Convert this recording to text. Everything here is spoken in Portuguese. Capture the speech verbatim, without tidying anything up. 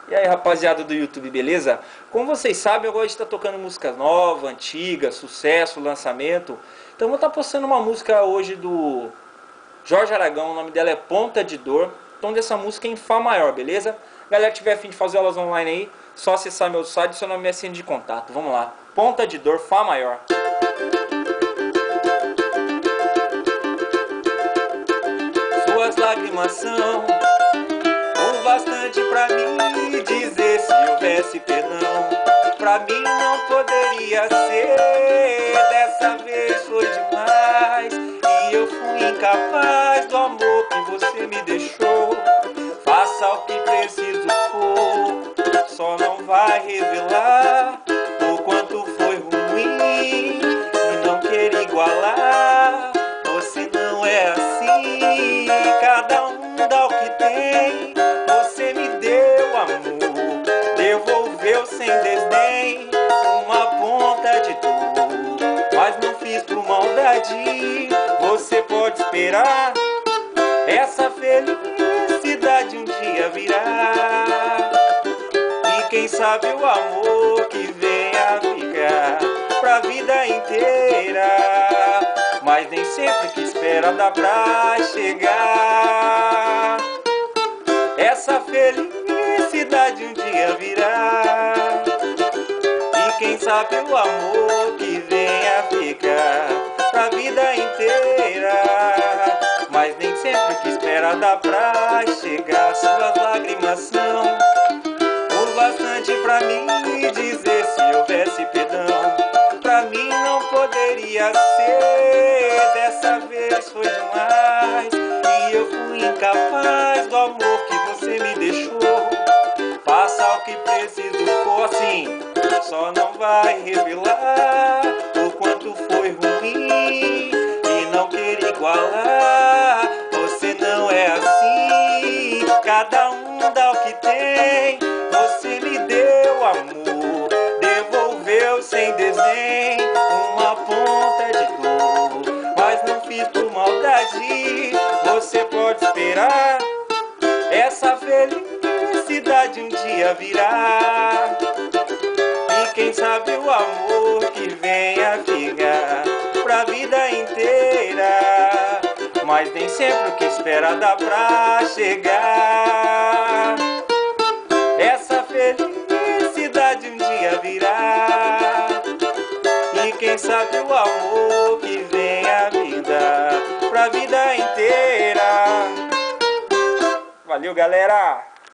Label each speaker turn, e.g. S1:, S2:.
S1: E aí, rapaziada do YouTube, beleza? Como vocês sabem, eu gosto de estar tocando música nova, antiga, sucesso, lançamento. Então eu vou estar postando uma música hoje do Jorge Aragão, o nome dela é Ponta de Dor. Tom dessa música é em Fá maior, beleza? Galera que tiver a fim de fazer aulas online aí, só acessar meu site e seu nome é senha de contato. Vamos lá, Ponta de Dor, Fá maior. Suas lágrimas são o bastante pra mim dizer se houvesse perdão. Pra mim não poderia ser, dessa vez foi demais. E eu fui incapaz do amor que você me deixou. Faça o que preciso for, só não vai revelar o quanto foi ruim e não quer igualar. Você não é assim, cada um dá o que tem. Você me deu amor, devolveu sem desdém uma ponta de dor, mas não fiz por maldade. Você pode esperar, essa felicidade um dia virá. E quem sabe o amor que venha ficar pra vida inteira. Mas nem sempre que espera dá pra chegar. Essa felicidade um dia virá. E quem sabe o amor que venha ficar pra vida inteira. Mas nem sempre que espera dá pra chegar. Suas lágrimas são o bastante pra mim dizer se houvesse perdão. Pra mim não poderia ser, dessa vez foi demais. E eu fui incapaz do amor que você me deixou. Faça o que preciso for, assim, só não vai revelar o quanto foi ruim e não quer igualar. Você não é assim, cada um dá o que tem. Você me deu amor, devolveu sem desenho uma ponta de dor, mas não fiz por maldade. Você pode esperar, essa felicidade um dia virá. E quem sabe o amor que venha ficar pra vida inteira. Mas nem sempre o que espera dá pra chegar. Essa felicidade um dia virá. E quem sabe o amor que venha vida pra vida inteira. Valeu, galera!